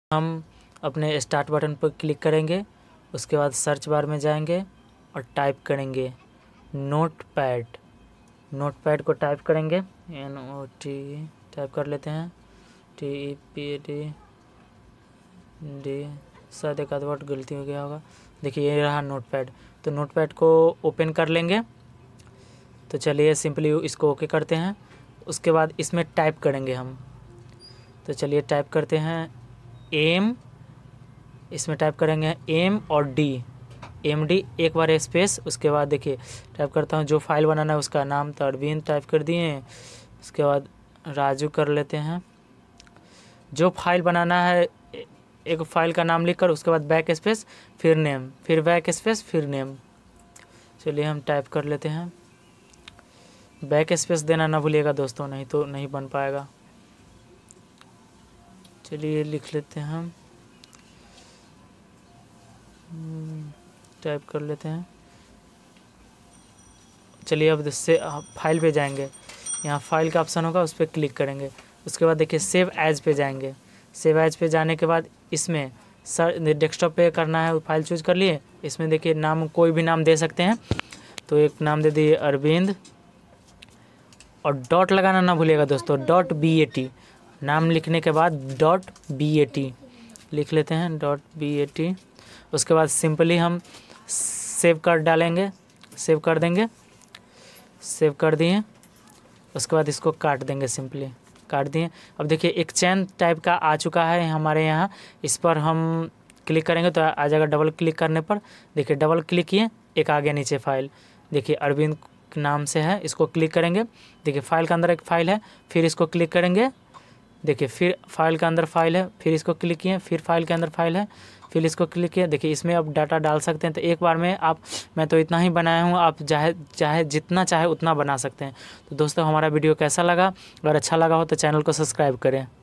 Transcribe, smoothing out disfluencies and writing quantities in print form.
हम अपने start button पर क्लिक करेंगे, उसके बाद सर्च बार में जाएंगे और टाइप करेंगे नोटपैड को टाइप करेंगे, NOT टाइप कर लेते हैं, TEPD शायद एक आध वर्ड गलती हो गया होगा। देखिए ये रहा नोटपैड। तो नोटपैड को ओपन कर लेंगे। तो चलिए सिंपली इसको ओके करते हैं। उसके बाद इसमें टाइप करेंगे हम। तो चलिए टाइप करते हैं एम, इसमें टाइप करेंगे एम और MD एक बार स्पेस। उसके बाद देखिए टाइप करता हूँ, जो फाइल बनाना है उसका नाम तो अरविंद टाइप कर दिए। उसके बाद राजू कर लेते हैं। जो फाइल बनाना है एक फाइल का नाम लिखकर उसके बाद बैक स्पेस फिर नेम, फिर बैक स्पेस फिर नेम। चलिए हम टाइप कर लेते हैं। बैक स्पेस देना ना भूलिएगा दोस्तों, नहीं तो नहीं बन पाएगा। चलिए लिख लेते हैं हम, टाइप कर लेते हैं। चलिए अब इससे फाइल पे जाएंगे, यहाँ फाइल का ऑप्शन होगा उस पर क्लिक करेंगे। उसके बाद देखिए सेव एज पे जाएंगे। सेव एज पे जाने के बाद इसमें डेस्कटॉप पे करना है, फाइल चूज कर लिए। इसमें देखिए नाम कोई भी नाम दे सकते हैं, तो एक नाम दे दिए अरविंद और डॉट लगाना ना भूलिएगा दोस्तों, .bat। नाम लिखने के बाद .bat लिख लेते हैं, .bat। उसके बाद सिंपली हम सेव कर डालेंगे, सेव कर देंगे, सेव कर दिए। उसके बाद इसको काट देंगे, सिंपली काट दिए। अब देखिए एक चैन टाइप का आ चुका है हमारे यहाँ, इस पर हम क्लिक करेंगे तो आ जाएगा। डबल क्लिक करने पर देखिए डबल क्लिक किए, एक आ गया नीचे फाइल, देखिए अरविंद नाम से है। इसको क्लिक करेंगे, देखिए फाइल के अंदर एक फाइल है, फिर इसको क्लिक करेंगे, देखिए फिर फाइल के अंदर फाइल है, फिर इसको क्लिक किए, फिर फाइल के अंदर फाइल है, फिर इसको क्लिक किए। देखिए इसमें अब डाटा डाल सकते हैं। तो एक बार में आप, मैं तो इतना ही बनाया हूँ, आप चाहे जितना चाहे उतना बना सकते हैं। तो दोस्तों हमारा वीडियो कैसा लगा? अगर अच्छा लगा हो तो चैनल को सब्सक्राइब करें।